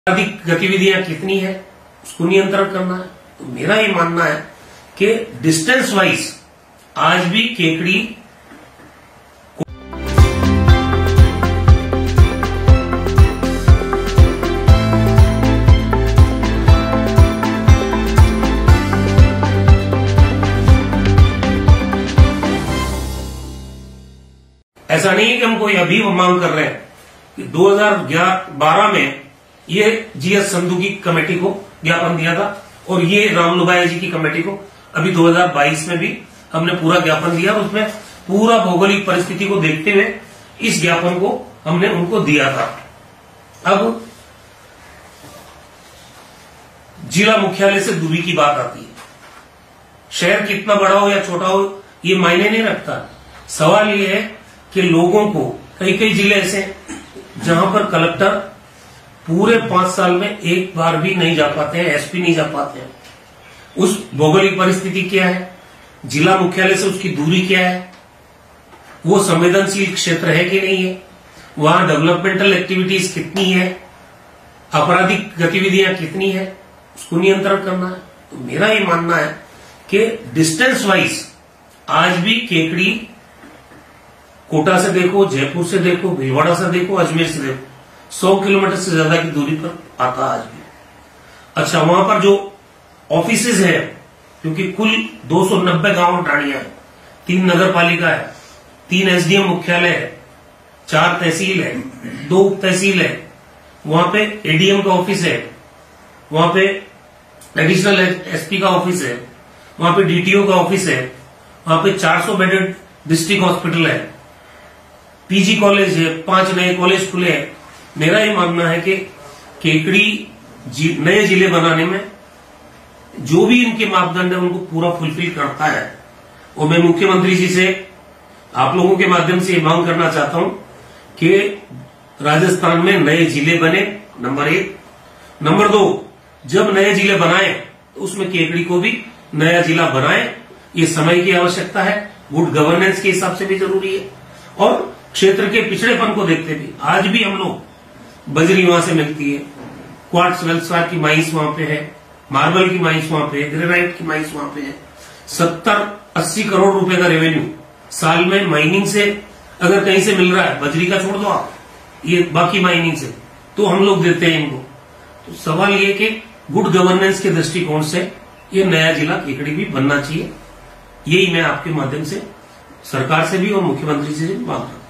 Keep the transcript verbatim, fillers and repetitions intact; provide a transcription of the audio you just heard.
आपराधिक गतिविधियां कितनी है उसको नियंत्रण करना है। तो मेरा ये मानना है कि डिस्टेंस वाइज आज भी केकड़ी ऐसा नहीं है कि हम कोई अभी मांग कर रहे हैं कि दो हज़ार बारह में ये जीएस संधू की कमेटी को ज्ञापन दिया था और ये रामलुभाया जी की कमेटी को अभी दो हज़ार बाईस में भी हमने पूरा ज्ञापन दिया और उसमें पूरा भौगोलिक परिस्थिति को देखते हुए इस ज्ञापन को हमने उनको दिया था। अब जिला मुख्यालय से दूरी की बात आती है। शहर कितना बड़ा हो या छोटा हो ये मायने नहीं रखता। सवाल ये है कि लोगों को कई कई जिले ऐसे जहां पर कलेक्टर पूरे पांच साल में एक बार भी नहीं जा पाते हैं, एसपी नहीं जा पाते हैं। उस भौगोलिक परिस्थिति क्या है, जिला मुख्यालय से उसकी दूरी क्या है, वो संवेदनशील क्षेत्र है कि नहीं है, वहां डेवलपमेंटल एक्टिविटीज कितनी है, आपराधिक गतिविधियां कितनी है, उसको नियंत्रण करना है। तो मेरा ये मानना है कि डिस्टेंस वाइज आज भी केकड़ी कोटा से देखो, जयपुर से देखो, भीलवाड़ा से देखो, अजमेर से देखो, सौ किलोमीटर से ज्यादा की दूरी पर आता आज भी। अच्छा, वहां पर जो ऑफिसेज है, क्योंकि कुल दो सौ नब्बे गांव टाड़ियां हैं, तीन नगर पालिका है, तीन एसडीएम मुख्यालय है, चार तहसील है, दो उप तहसील है, वहां पे एडीएम का ऑफिस है, वहां पे एडिशनल एसपी का ऑफिस है, वहां पे डीटीओ का ऑफिस है, वहां पे चार सौ बेडेड डिस्ट्रिक्ट हॉस्पिटल है, पीजी कॉलेज है, पांच नए कॉलेज खुले हैं। मेरा ये मानना है कि केकड़ी जी, नए जिले बनाने में जो भी इनके मापदंड है उनको पूरा फुलफिल करता है। और मैं मुख्यमंत्री जी से आप लोगों के माध्यम से ये मांग करना चाहता हूं कि राजस्थान में नए जिले बने, नंबर एक। नंबर दो, जब नए जिले बनाए तो उसमें केकड़ी को भी नया जिला बनाए। ये समय की आवश्यकता है, गुड गवर्नेंस के हिसाब से भी जरूरी है और क्षेत्र के पिछड़ेपन को देखते भी आज भी हम लोग बजरी वहां से मिलती है, क्वार्ट्स वेल्सवार की माइंस वहां पे है, मार्बल की माइंस वहां पे है, ग्रेनाइट की माइंस वहां पे है। सत्तर अस्सी करोड़ रुपए का रेवेन्यू साल में माइनिंग से अगर कहीं से मिल रहा है, बजरी का छोड़ दो आप, ये बाकी माइनिंग से तो हम लोग देते हैं इनको। तो सवाल ये कि गुड गवर्नेंस के दृष्टिकोण से ये नया जिला केकड़ी भी बनना चाहिए। यही मैं आपके माध्यम से सरकार से भी और मुख्यमंत्री से भी मांग रहा हूं।